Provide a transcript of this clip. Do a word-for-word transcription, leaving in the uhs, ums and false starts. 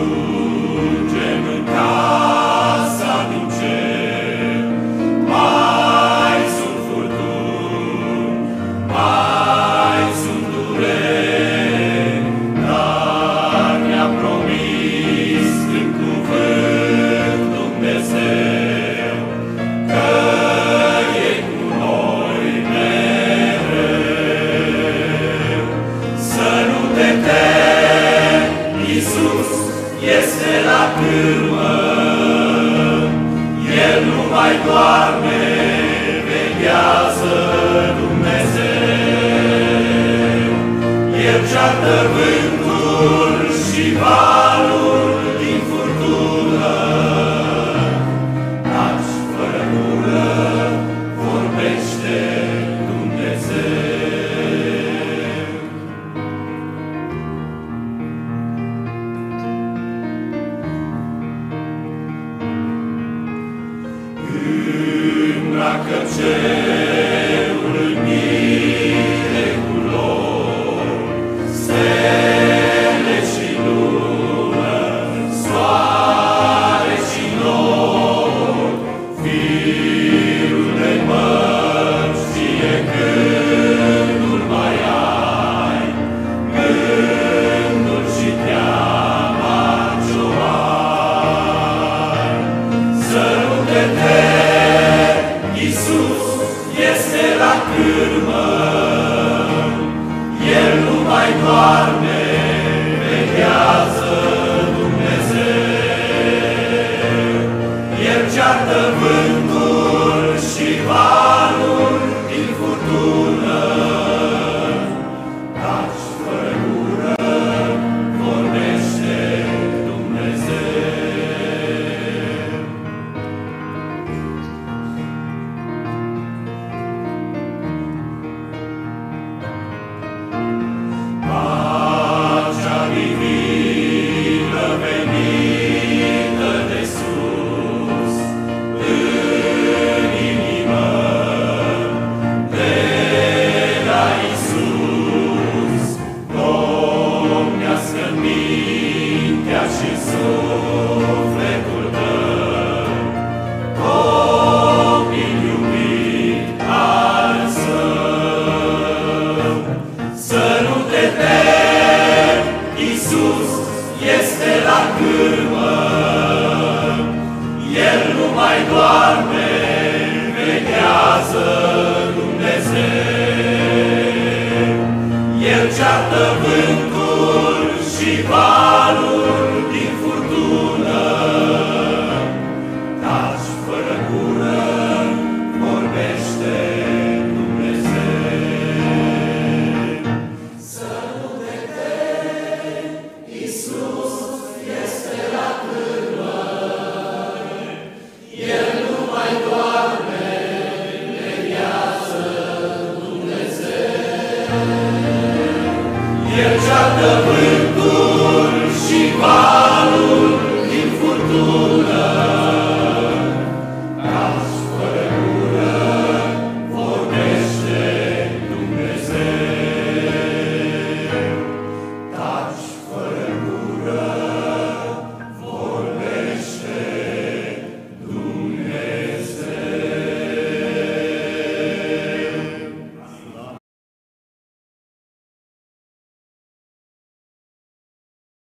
ajungem în casa din cer. Mai sunt furtuni, mai sunt dureri, dar ne-a promis în cuvânt Dumnezeu că e cu noi mereu. Să nu te temi, Iisus este la cârmă, El nu mai doarme, veghează Dumnezeu. El ceartă vântul și valul din furtună, taci fără gură, vorbește Dumnezeu. Îmbracă cerul în mire culori, stele și lună, soare și nori, firul de mări știe gândul mai ai, gândul și teama ce-o ai. Să nu te temi, Iisus este la cârmă, El nu mai doarme, veghează Dumnezeu. El ceartă vântul și valul din furtună, taci fără gură, vorbește Dumnezeu. Pacea divină venită de sus, în inimă, de la Iisus, domnească mintea și sufletul tău, copil iubit al Său. Să nu te temi, Iisus este la cârmă, El nu mai doarme, veghează Dumnezeu. El ceartă vântul și valul din furtună, taci fără gură, vorbește Dumnezeu. Să nu te temi, Iisus este la cârmă, El nu mai doarme, veghează Dumnezeu. El ceartă vântul și valul